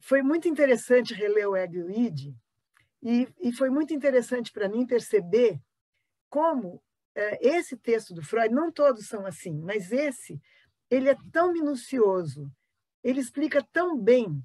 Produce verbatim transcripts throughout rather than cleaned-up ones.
foi muito interessante reler o Ego e o Id, e, e foi muito interessante para mim perceber como eh, esse texto do Freud, não todos são assim, mas esse, ele é tão minucioso, ele explica tão bem,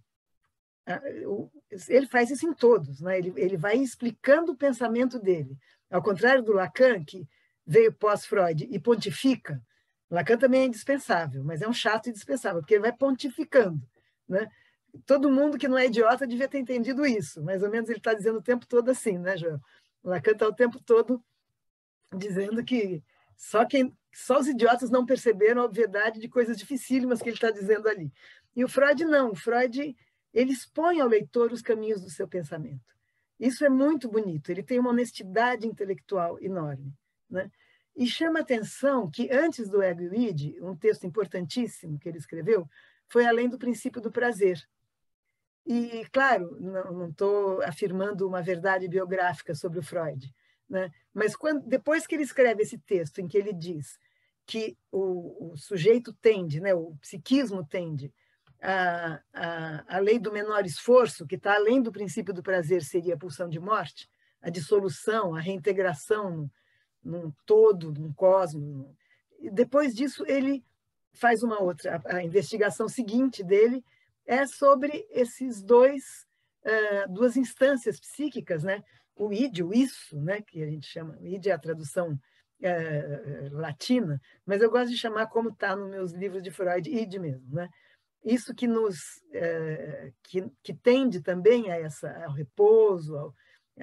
ele faz isso em todos, né? ele, ele vai explicando o pensamento dele, ao contrário do Lacan, que veio pós-Freud e pontifica. Lacan também é indispensável, mas é um chato indispensável, porque ele vai pontificando, né? Todo mundo que não é idiota devia ter entendido isso, mais ou menos ele está dizendo o tempo todo assim, né, João? O Lacan está o tempo todo dizendo que só, quem, só os idiotas não perceberam a obviedade de coisas dificílimas que ele está dizendo ali. E o Freud não, o Freud ele expõe ao leitor os caminhos do seu pensamento. Isso é muito bonito, ele tem uma honestidade intelectual enorme, né? E chama atenção que antes do Ego e o Id, um texto importantíssimo que ele escreveu, foi Além do Princípio do Prazer. E, claro, não estou afirmando uma verdade biográfica sobre o Freud, né? Mas quando, depois que ele escreve esse texto em que ele diz que o, o sujeito tende, né, o psiquismo tende, a, a, a lei do menor esforço, que está além do princípio do prazer, seria a pulsão de morte, a dissolução, a reintegração num, num todo, num cosmos. E depois disso, ele faz uma outra, a, a investigação seguinte dele é sobre esses dois, uh, duas instâncias psíquicas, né? O id, o isso, né? Que a gente chama, o id é a tradução uh, latina, mas eu gosto de chamar como está nos meus livros de Freud, id mesmo, né? Isso que nos uh, que, que tende também a essa, ao repouso, ao, uh,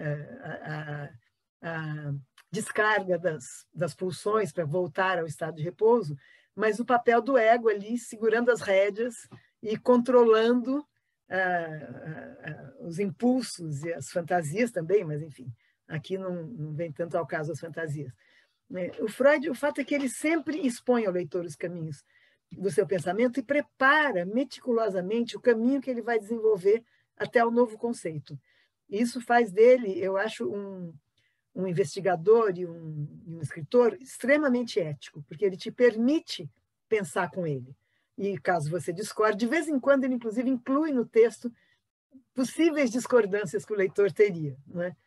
a, a, a descarga das, das pulsões para voltar ao estado de repouso, mas o papel do ego ali segurando as rédeas e controlando ah, ah, os impulsos e as fantasias também, mas, enfim, aqui não, não vem tanto ao caso as fantasias. O Freud, o fato é que ele sempre expõe ao leitor os caminhos do seu pensamento e prepara meticulosamente o caminho que ele vai desenvolver até o novo conceito. Isso faz dele, eu acho, um, um investigador e um, e um escritor extremamente ético, porque ele te permite pensar com ele. E caso você discorde, de vez em quando ele, inclusive, inclui no texto possíveis discordâncias que o leitor teria, não é?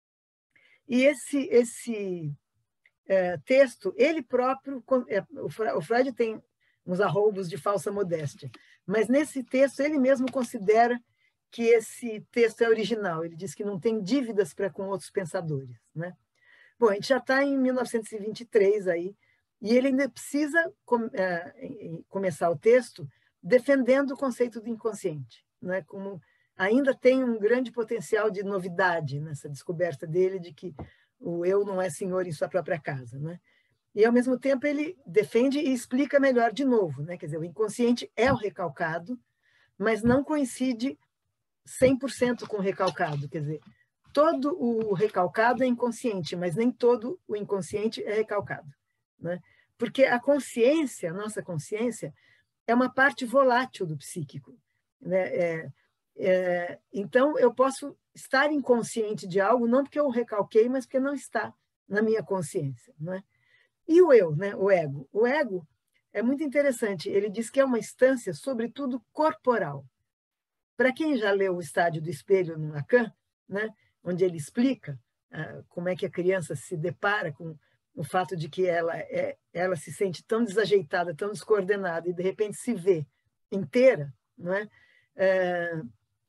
E esse, esse é, texto, ele próprio, é, o Freud tem uns arroubos de falsa modéstia, mas nesse texto ele mesmo considera que esse texto é original, ele diz que não tem dívidas para com outros pensadores, né? Bom, a gente já está em mil novecentos e vinte e três aí, e ele ainda precisa com, é, começar o texto defendendo o conceito do inconsciente, né? Como ainda tem um grande potencial de novidade nessa descoberta dele de que o eu não é senhor em sua própria casa, né? E, ao mesmo tempo, ele defende e explica melhor de novo, né? Quer dizer, o inconsciente é o recalcado, mas não coincide cem por cento com o recalcado, quer dizer, todo o recalcado é inconsciente, mas nem todo o inconsciente é recalcado, né? Porque a consciência, a nossa consciência, é uma parte volátil do psíquico, né? É, é, então, eu posso estar inconsciente de algo, não porque eu recalquei, mas porque não está na minha consciência, né? E o eu, né? O ego? O ego é muito interessante, ele diz que é uma instância, sobretudo, corporal. Para quem já leu O Estádio do Espelho no Lacan, né? Onde ele explica ah, como é que a criança se depara com o fato de que ela, é, ela se sente tão desajeitada, tão descoordenada, e de repente se vê inteira, não é? É,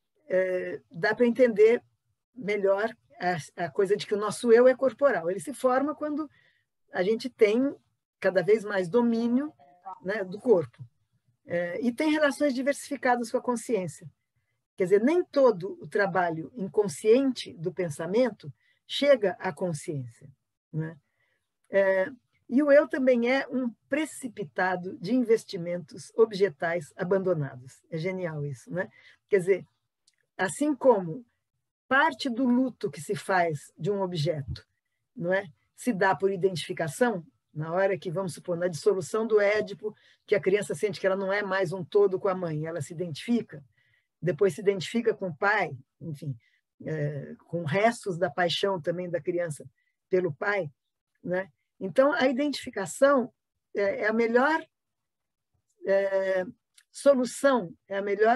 é, dá para entender melhor a, a coisa de que o nosso eu é corporal. Ele se forma quando a gente tem cada vez mais domínio, né, do corpo. É, e tem relações diversificadas com a consciência. Quer dizer, nem todo o trabalho inconsciente do pensamento chega à consciência, né? É, e o eu também é um precipitado de investimentos objetais abandonados. É genial isso, né? Quer dizer, assim como parte do luto que se faz de um objeto, não é? Se dá por identificação, na hora que, vamos supor, na dissolução do Édipo, que a criança sente que ela não é mais um todo com a mãe, ela se identifica, depois se identifica com o pai, enfim, é, com restos da paixão também da criança pelo pai, né? Então, a identificação é a melhor é, solução, é a melhor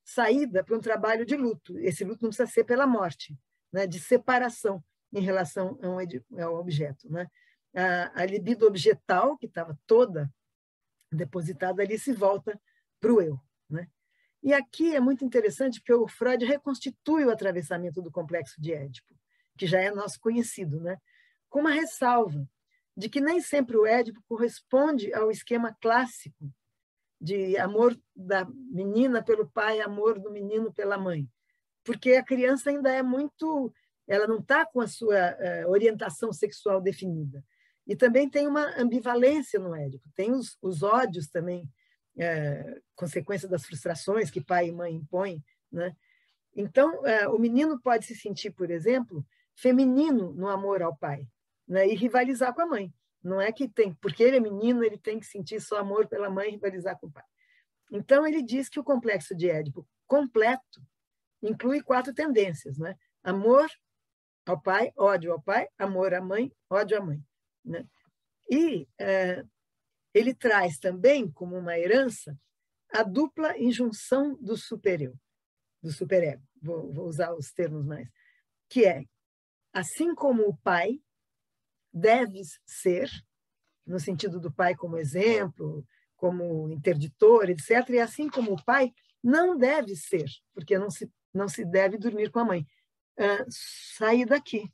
saída para um trabalho de luto. Esse luto não precisa ser pela morte, né? De separação em relação a um, ao objeto, né? A, a libido objetal, que estava toda depositada ali, se volta para o eu, né? E aqui é muito interessante porque o Freud reconstitui o atravessamento do complexo de Édipo, que já é nosso conhecido, né? Com uma ressalva de que nem sempre o Édipo corresponde ao esquema clássico de amor da menina pelo pai, amor do menino pela mãe, porque a criança ainda é muito, ela não está com a sua uh, orientação sexual definida. E também tem uma ambivalência no Édipo, tem os, os ódios também, uh, consequência das frustrações que pai e mãe impõem, né? Então, uh, o menino pode se sentir, por exemplo, feminino no amor ao pai, né? E rivalizar com a mãe. Não é que tem, porque ele é menino, ele tem que sentir só amor pela mãe e rivalizar com o pai. Então, ele diz que o complexo de Édipo completo inclui quatro tendências, né? Amor ao pai, ódio ao pai, amor à mãe, ódio à mãe, né? E é, ele traz também, como uma herança, a dupla injunção do supereu, do superego, vou, vou usar os termos mais, que é, assim como o pai, deves ser, no sentido do pai como exemplo, como interditor, etcétera, e assim como o pai não deve ser, porque não se, não se deve dormir com a mãe. Uh, sair daqui.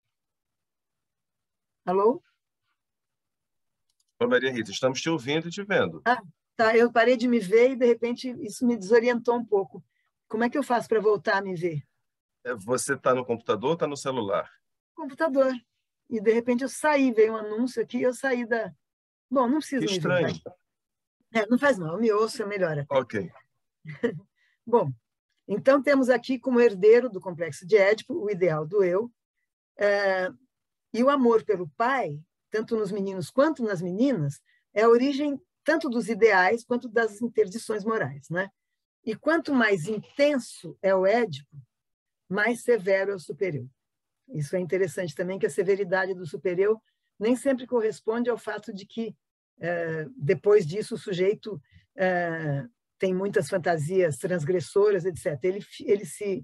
Alô? Ô, Maria Rita, estamos te ouvindo e te vendo. Ah, tá, eu parei de me ver e, de repente, isso me desorientou um pouco. Como é que eu faço para voltar a me ver? Você está no computador ou está no celular? Computador. E, de repente, eu saí, veio um anúncio aqui, eu saí da... Bom, não preciso Que me estranho. ver. É, não faz mal, eu me ouço, eu melhor até. Ok. Bom, então temos aqui como herdeiro do complexo de Édipo o ideal do eu, é, e o amor pelo pai, tanto nos meninos quanto nas meninas, é a origem tanto dos ideais quanto das interdições morais, né? E quanto mais intenso é o Édipo, mais severo é o superior. Isso é interessante também, que a severidade do superior nem sempre corresponde ao fato de que, é, depois disso, o sujeito é, tem muitas fantasias transgressoras, etcétera. Ele, ele se,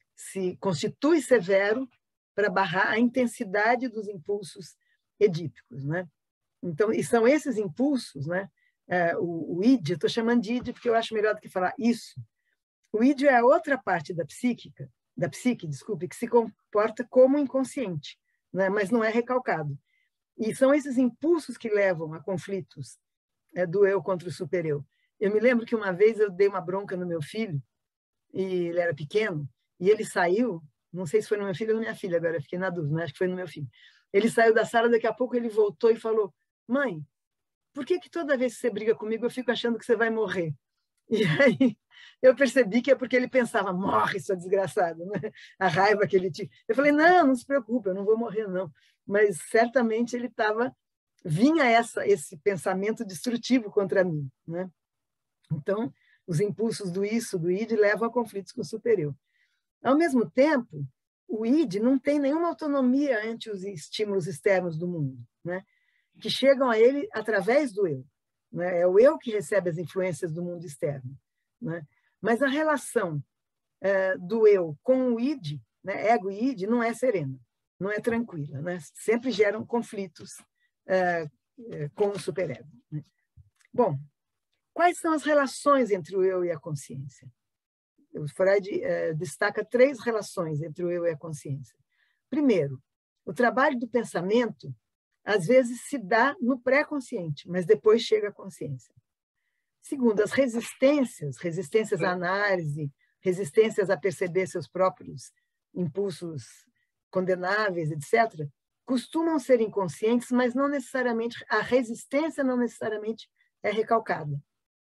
se constitui severo para barrar a intensidade dos impulsos edípicos, né? Então, e são esses impulsos, né? É, o, o id, estou chamando de id porque eu acho melhor do que falar isso. O id é a outra parte da psíquica, da psique, desculpe, que se comporta como inconsciente, né? Mas não é recalcado. E são esses impulsos que levam a conflitos, é, do eu contra o supereu. Eu me lembro que uma vez eu dei uma bronca no meu filho, e ele era pequeno, e ele saiu, não sei se foi no meu filho ou na minha filha, agora eu fiquei na dúvida, mas acho que foi no meu filho. Ele saiu da sala, daqui a pouco ele voltou e falou: mãe, por que que toda vez que você briga comigo eu fico achando que você vai morrer? E aí eu percebi que é porque ele pensava: morre, seu desgraçado, né? A raiva que ele tinha. Eu falei: não, não se preocupe, eu não vou morrer, não. Mas certamente ele estava, vinha essa, esse pensamento destrutivo contra mim, né? Então, os impulsos do isso, do id, levam a conflitos com o superior. Ao mesmo tempo, o id não tem nenhuma autonomia ante os estímulos externos do mundo, né? Que chegam a ele através do eu, né? É o eu que recebe as influências do mundo externo, né? Mas a relação é, do eu com o id, né, ego e id, não é serena, não é tranquila, né? Sempre geram conflitos é, é, com o superego, né? Bom, quais são as relações entre o eu e a consciência? O Freud eh, destaca três relações entre o eu e a consciência. Primeiro, o trabalho do pensamento às vezes se dá no pré-consciente, mas depois chega à consciência. Segundo, as resistências, resistências à análise, resistências a perceber seus próprios impulsos condenáveis, etcétera, costumam ser inconscientes, mas não necessariamente, a resistência não necessariamente é recalcada.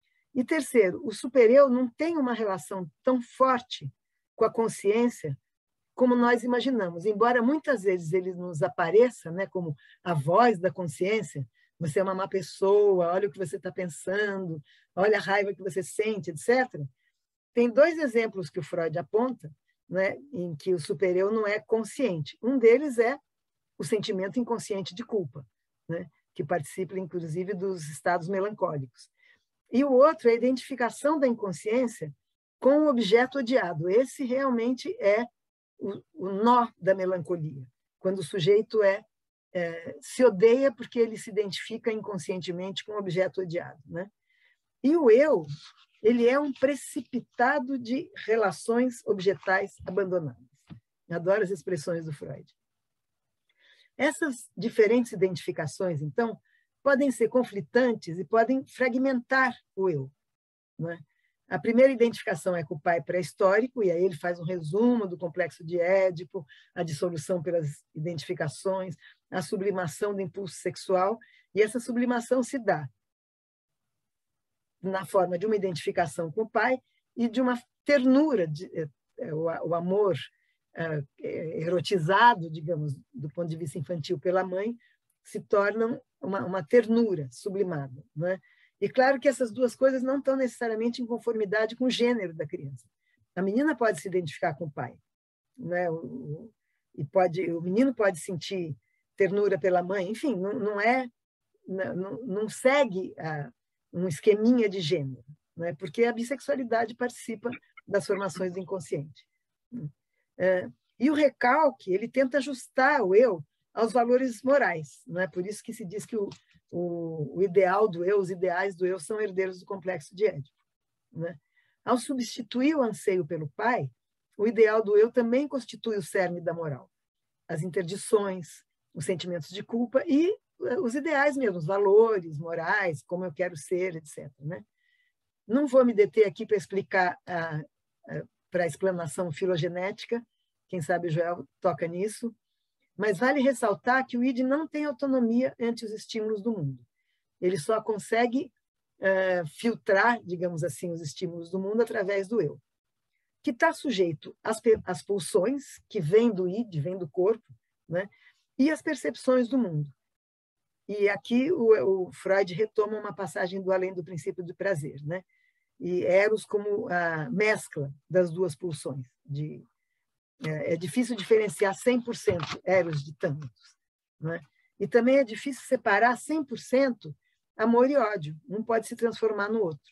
E terceiro, o supereu não tem uma relação tão forte com a consciência como nós imaginamos. Embora muitas vezes ele nos apareça, né, como a voz da consciência, você é uma má pessoa, olha o que você está pensando, olha a raiva que você sente, etcétera. Tem dois exemplos que o Freud aponta, né, em que o supereu não é consciente. Um deles é o sentimento inconsciente de culpa, né, que participa, inclusive, dos estados melancólicos. E o outro é a identificação da inconsciência com o objeto odiado. Esse realmente é o, o nó da melancolia, quando o sujeito é, é, se odeia porque ele se identifica inconscientemente com o objeto odiado, né? E o eu, ele é um precipitado de relações objetais abandonadas. Adoro as expressões do Freud. Essas diferentes identificações, então, podem ser conflitantes e podem fragmentar o eu, né? A primeira identificação é com o pai pré-histórico, e aí ele faz um resumo do complexo de Édipo, a dissolução pelas identificações, a sublimação do impulso sexual, e essa sublimação se dá na forma de uma identificação com o pai e de uma ternura, de, o amor erotizado, digamos, do ponto de vista infantil pela mãe, se tornam uma, uma ternura sublimada, né? E claro que essas duas coisas não estão necessariamente em conformidade com o gênero da criança. A menina pode se identificar com o pai, né? O, e pode, o menino pode sentir ternura pela mãe, enfim, não, não é, não, não segue a, um esqueminha de gênero, né? Porque a bissexualidade participa das formações do inconsciente. É, e o recalque, ele tenta ajustar o eu aos valores morais, não é? Por isso que se diz que o, o, o ideal do eu, os ideais do eu são herdeiros do complexo de Édipo, né? Ao substituir o anseio pelo pai, o ideal do eu também constitui o cerne da moral, as interdições, os sentimentos de culpa e os ideais mesmo, os valores morais, como eu quero ser, etcétera, né? Não vou me deter aqui para explicar a, a, para a explanação filogenética, quem sabe o Joel toca nisso, mas vale ressaltar que o id não tem autonomia ante os estímulos do mundo. Ele só consegue uh, filtrar, digamos assim, os estímulos do mundo através do eu, que está sujeito às, às pulsões que vêm do id, vêm do corpo, né? E às percepções do mundo. E aqui o, o Freud retoma uma passagem do Além do Princípio do Prazer, né? E Eros como a mescla das duas pulsões. De, é, é difícil diferenciar cem por cento Eros de Thanatos, né? E também é difícil separar cem por cento amor e ódio. Um pode se transformar no outro.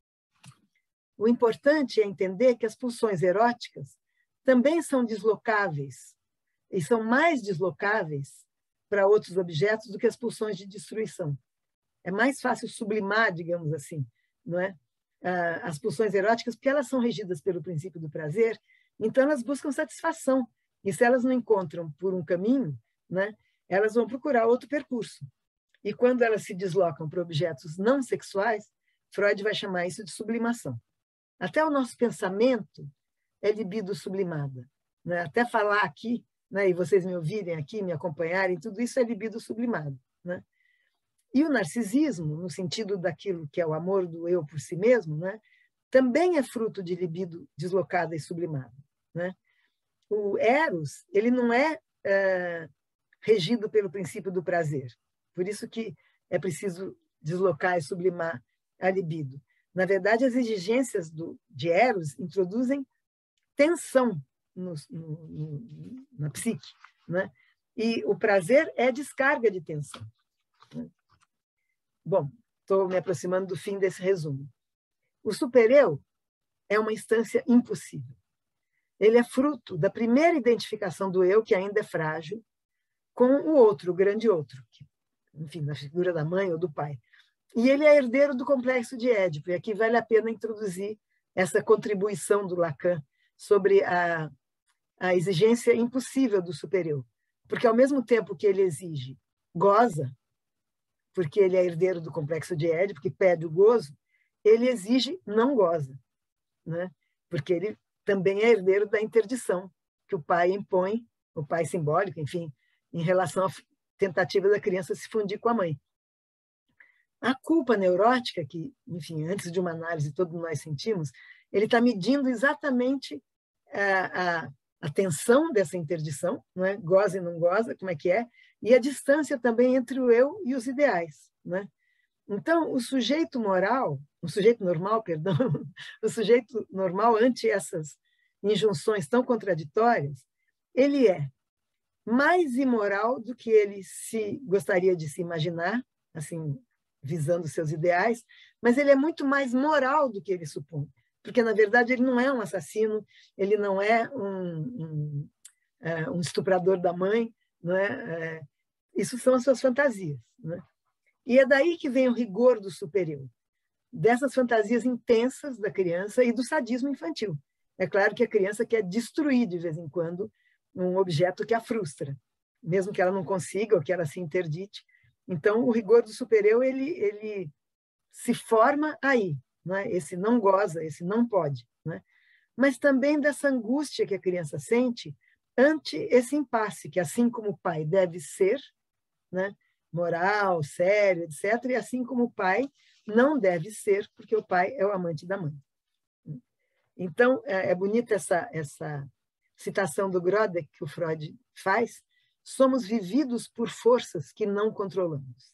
O importante é entender que as pulsões eróticas também são deslocáveis, e são mais deslocáveis para outros objetos do que as pulsões de destruição. É mais fácil sublimar, digamos assim, não é? As pulsões eróticas, porque elas são regidas pelo princípio do prazer, então elas buscam satisfação. E se elas não encontram por um caminho, né, elas vão procurar outro percurso. E quando elas se deslocam para objetos não sexuais, Freud vai chamar isso de sublimação. Até o nosso pensamento é libido sublimada, né? Até falar aqui, né, e vocês me ouvirem aqui, me acompanharem, tudo isso é libido sublimado, né? E o narcisismo, no sentido daquilo que é o amor do eu por si mesmo, né, também é fruto de libido deslocada e sublimada, né? O Eros, ele não é, é regido pelo princípio do prazer, por isso que é preciso deslocar e sublimar a libido. Na verdade, as exigências do, de Eros introduzem tensão no, no, no, na psique, né? E o prazer é descarga de tensão, né? Bom, estou me aproximando do fim desse resumo. O supereu é uma instância impossível. Ele é fruto da primeira identificação do eu, que ainda é frágil, com o outro, o grande outro, que, enfim, na figura da mãe ou do pai. E ele é herdeiro do complexo de Édipo, e aqui vale a pena introduzir essa contribuição do Lacan sobre a, a exigência impossível do supereu. Porque, ao mesmo tempo que ele exige, goza, porque ele é herdeiro do complexo de Édipo, que pede o gozo, ele exige, não goza, né? Porque ele também é herdeiro da interdição, que o pai impõe, o pai simbólico, enfim, em relação à tentativa da criança se fundir com a mãe. A culpa neurótica, que, enfim, antes de uma análise todos nós sentimos, ele está medindo exatamente a, a, a tensão dessa interdição, não é? Goza e não goza, como é que é, e a distância também entre o eu e os ideais, né? Então, o sujeito moral, o sujeito normal, perdão, o sujeito normal ante essas injunções tão contraditórias, ele é mais imoral do que ele se gostaria de se imaginar, assim, visando seus ideais, mas ele é muito mais moral do que ele supõe, porque, na verdade, ele não é um assassino, ele não é um, um, é, um estuprador da mãe, não é? É, isso são as suas fantasias. Né? E é daí que vem o rigor do superior, dessas fantasias intensas da criança e do sadismo infantil. É claro que a criança quer destruir, de vez em quando, um objeto que a frustra, mesmo que ela não consiga ou que ela se interdite. Então, o rigor do superior ele, ele se forma aí, não é? Esse não goza, esse não pode. Não é? Mas também dessa angústia que a criança sente ante esse impasse, que assim como o pai deve ser, né? Moral, sério, etcétera, e assim como o pai não deve ser, porque o pai é o amante da mãe. Então, é bonita essa, essa citação do Grodek que o Freud faz: somos vividos por forças que não controlamos.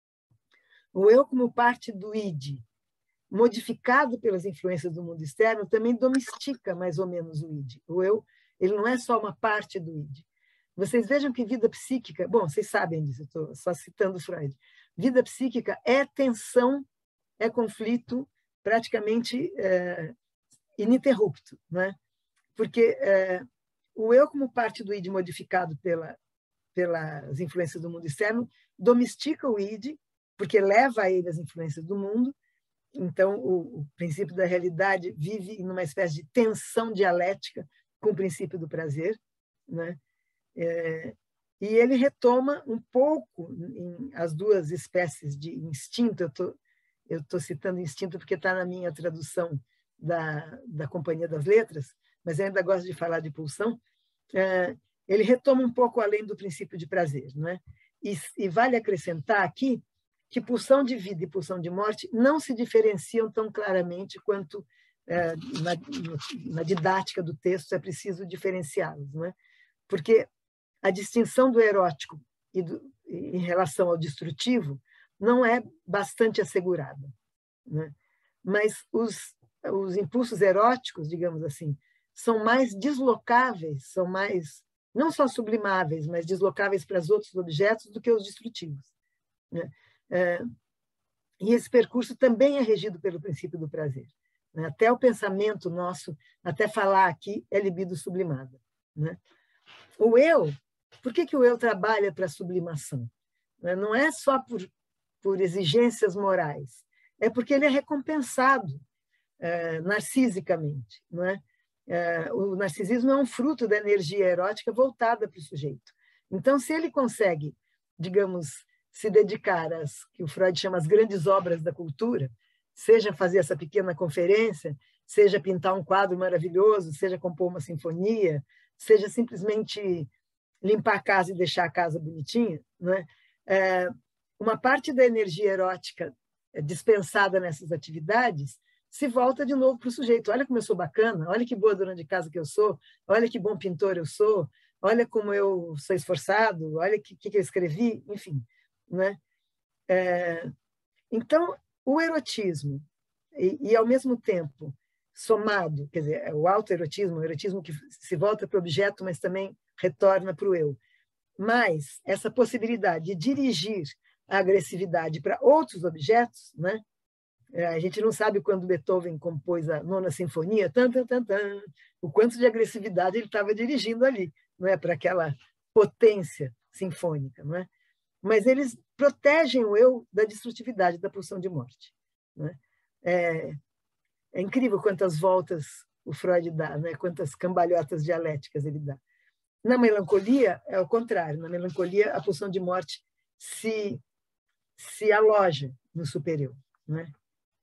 O eu, como parte do id, modificado pelas influências do mundo externo, também domestica mais ou menos o id. O eu, ele não é só uma parte do id. Vocês vejam que vida psíquica, bom, vocês sabem disso, estou só citando Freud. Vida psíquica é tensão, é conflito praticamente é, ininterrupto, né? Porque é, o eu, como parte do id modificado pela, pelas influências do mundo externo, domestica o id, porque leva a ele as influências do mundo. Então, o, o princípio da realidade vive numa espécie de tensão dialética com o princípio do prazer, né? É, e ele retoma um pouco em as duas espécies de instinto. Eu tô, eu tô citando instinto porque está na minha tradução da, da Companhia das Letras, mas eu ainda gosto de falar de pulsão. É, ele retoma um pouco além do princípio de prazer, né? E, e vale acrescentar aqui que pulsão de vida e pulsão de morte não se diferenciam tão claramente quanto é, na, na didática do texto é preciso diferenciá-los, né? Porque a distinção do erótico e do, em relação ao destrutivo não é bastante assegurada, né? Mas os, os impulsos eróticos, digamos assim, são mais deslocáveis, são mais, não só sublimáveis, mas deslocáveis para os outros objetos do que os destrutivos, né? É, e esse percurso também é regido pelo princípio do prazer, né? Até o pensamento nosso, até falar aqui, é libido sublimada, né? O eu, por que, que o eu trabalha para a sublimação? Não é só por, por exigências morais, é porque ele é recompensado é, narcisicamente, não é? É, o narcisismo é um fruto da energia erótica voltada para o sujeito. Então, se ele consegue, digamos, se dedicar às que o Freud chama as grandes obras da cultura, seja fazer essa pequena conferência, seja pintar um quadro maravilhoso, seja compor uma sinfonia, seja simplesmente limpar a casa e deixar a casa bonitinha, né? É, uma parte da energia erótica dispensada nessas atividades se volta de novo para o sujeito. Olha como eu sou bacana, olha que boa dona de casa que eu sou, olha que bom pintor eu sou, olha como eu sou esforçado, olha o que, que eu escrevi, enfim, né? É, então, o erotismo, e, e ao mesmo tempo somado, quer dizer, o autoerotismo, o erotismo que se volta para o objeto, mas também retorna para o eu. Mas essa possibilidade de dirigir a agressividade para outros objetos, né? A gente não sabe quando Beethoven compôs a nona sinfonia, tan, tan, tan, tan, o quanto de agressividade ele estava dirigindo ali, não é, para aquela potência sinfônica, não é? Mas eles protegem o eu da destrutividade, da pulsão de morte, né? É, é incrível quantas voltas o Freud dá, né? Quantas cambalhotas dialéticas ele dá. Na melancolia, é o contrário. Na melancolia, a pulsão de morte se, se aloja no superior, né?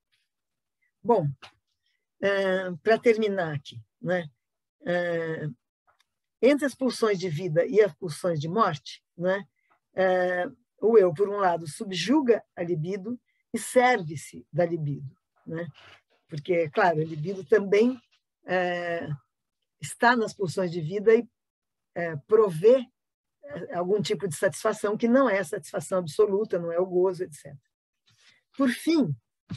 Bom, uh, para terminar aqui, né? Uh, entre as pulsões de vida e as pulsões de morte, né? Uh, o eu, por um lado, subjuga a libido e serve-se da libido, né? Porque, claro, a libido também uh, está nas pulsões de vida e uh, provê algum tipo de satisfação que não é satisfação absoluta, não é o gozo, etcétera. Por fim,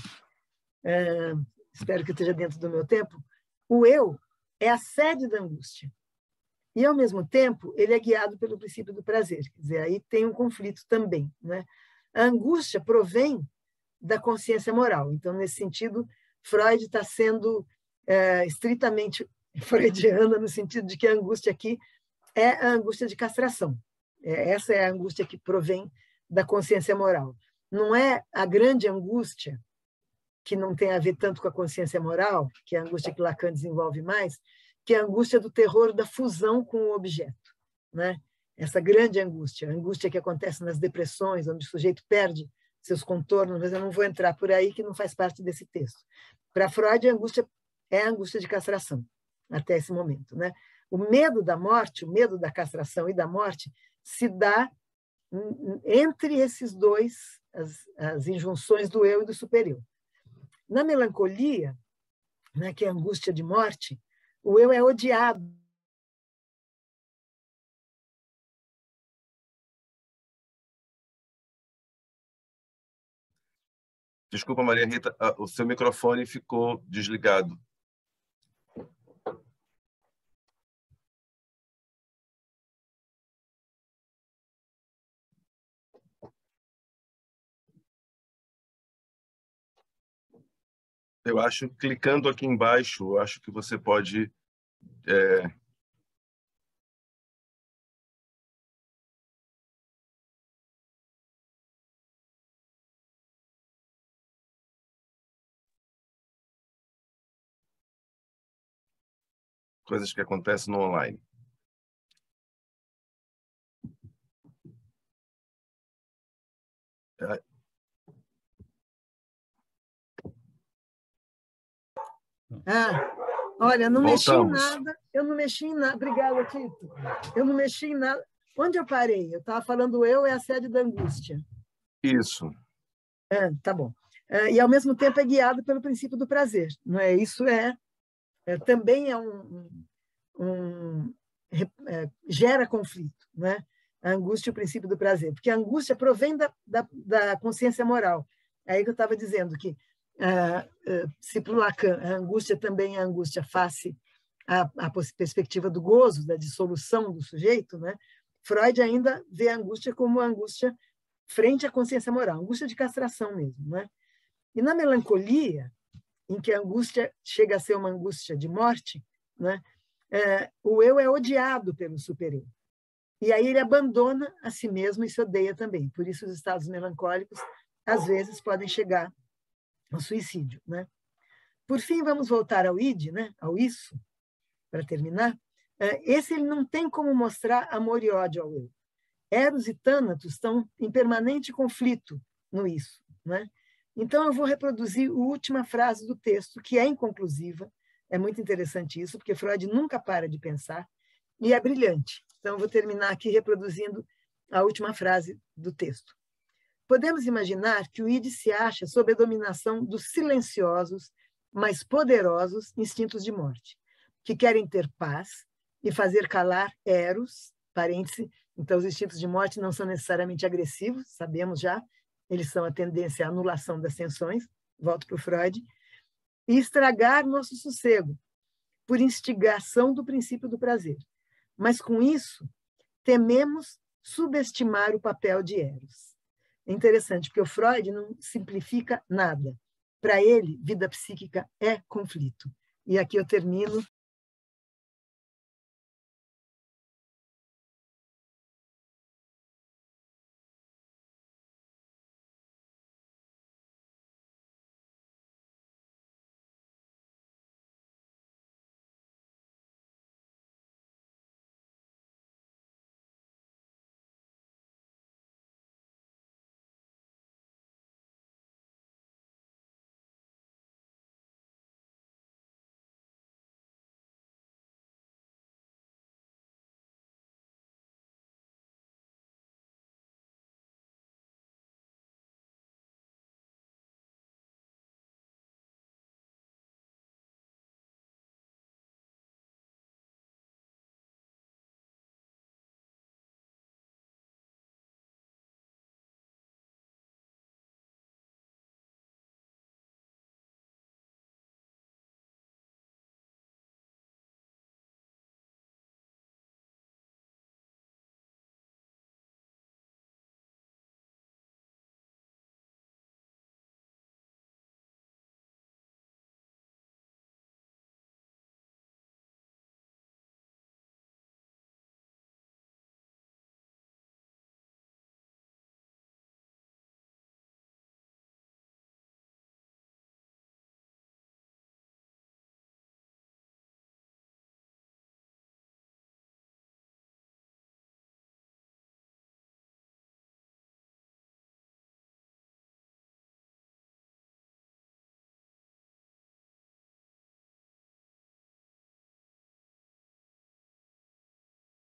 é, espero que esteja dentro do meu tempo, o eu é a sede da angústia. E, ao mesmo tempo, ele é guiado pelo princípio do prazer. Quer dizer, aí tem um conflito também, né? A angústia provém da consciência moral. Então, nesse sentido, Freud está sendo é, estritamente freudiana, no sentido de que a angústia aqui é a angústia de castração. É, essa é a angústia que provém da consciência moral. Não é a grande angústia, que não tem a ver tanto com a consciência moral, que é a angústia que Lacan desenvolve mais, que é a angústia do terror da fusão com o objeto, né? Essa grande angústia, a angústia que acontece nas depressões, onde o sujeito perde seus contornos, mas eu não vou entrar por aí, que não faz parte desse texto. Para Freud, a angústia é a angústia de castração, até esse momento, né? O medo da morte, o medo da castração e da morte, se dá entre esses dois, as, as injunções do eu e do superior. Na melancolia, né, que é a angústia de morte, o eu é odiado. Desculpa, Maria Rita, o seu microfone ficou desligado. Eu acho, clicando aqui embaixo, eu acho que você pode... É... Coisas que acontecem no online. É... Ah, olha, eu não Voltamos. mexi em nada, eu não mexi em nada. Obrigada, Tito. Eu não mexi em nada. Onde eu parei? Eu estava falando eu é a sede da angústia. Isso. Ah, tá bom. Ah, e, ao mesmo tempo, é guiado pelo princípio do prazer. Não é? Isso é, é também é um... um é, gera conflito, né? A angústia e o princípio do prazer. Porque a angústia provém da, da, da consciência moral. É aí que eu estava dizendo que, ah, se para o Lacan a angústia também é a angústia face à, à perspectiva do gozo, da dissolução do sujeito, né? Freud ainda vê a angústia como a angústia frente à consciência moral, angústia de castração mesmo, né? E na melancolia, em que a angústia chega a ser uma angústia de morte, né? É, o eu é odiado pelo superior. E aí ele abandona a si mesmo e se odeia também. Por isso os estados melancólicos, às vezes, podem chegar ao suicídio, né? Por fim, vamos voltar ao id, né? Ao isso, para terminar. Esse ele não tem como mostrar amor e ódio ao eu. Eros e Tânatos estão em permanente conflito no isso, né? Então, eu vou reproduzir a última frase do texto, que é inconclusiva. É muito interessante isso, porque Freud nunca para de pensar, e é brilhante. Então, eu vou terminar aqui reproduzindo a última frase do texto. Podemos imaginar que o id se acha sob a dominação dos silenciosos, mas poderosos instintos de morte, que querem ter paz e fazer calar Eros, parêntese. Então, os instintos de morte não são necessariamente agressivos, sabemos já, eles são a tendência à anulação das tensões, volto para o Freud, e estragar nosso sossego, por instigação do princípio do prazer. Mas, com isso, tememos subestimar o papel de Eros. É interessante, porque o Freud não simplifica nada. Para ele, vida psíquica é conflito. E aqui eu termino